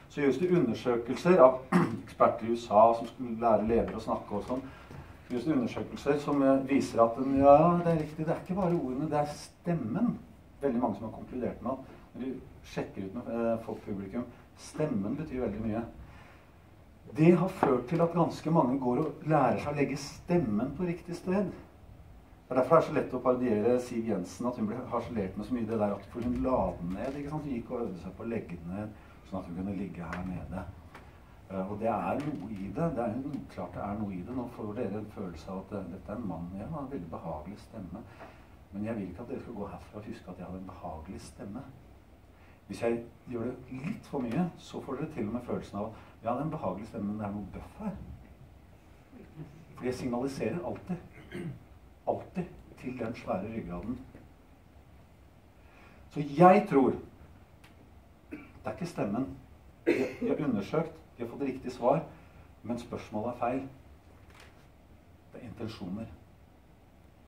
så gjøres det undersøkelser av eksperter i USA som skulle lære elever å snakke og sånn. Det gjøres undersøkelser som viser at ja, det er riktig, det er ikke bare ordene, det er stemmen. Veldig mange som har konkludert med at når de sjekker ut med folk publikum, stemmen betyr veldig mye. Det har ført til at ganske mange går og lærer seg å legge stemmen på riktig sted. Det er derfor det er så lett å parodiere Siv Jensen, at hun ble harselert med så mye det der at for hun la den ned, ikke sant? Hun gikk og øvde seg på å legge den ned, sånn at hun kunne ligge her nede. Og det er noe i det. Det er jo klart det er noe i det. Nå får dere en følelse av at dette er en mann igjen, har en veldig behagelig stemme. Men jeg vil ikke at dere skal gå herfra og huske at jeg hadde en behagelig stemme. Hvis jeg gjør det litt for mye, så får dere til og med følelsen av at ja, det er en behagelig stemme, men det er noe bøff her. For jeg signaliserer alltid til den svære ryggraden. Så jeg tror det er ikke stemmen. De har undersøkt, de har fått riktig svar, men spørsmålet er feil. Det er intensjoner.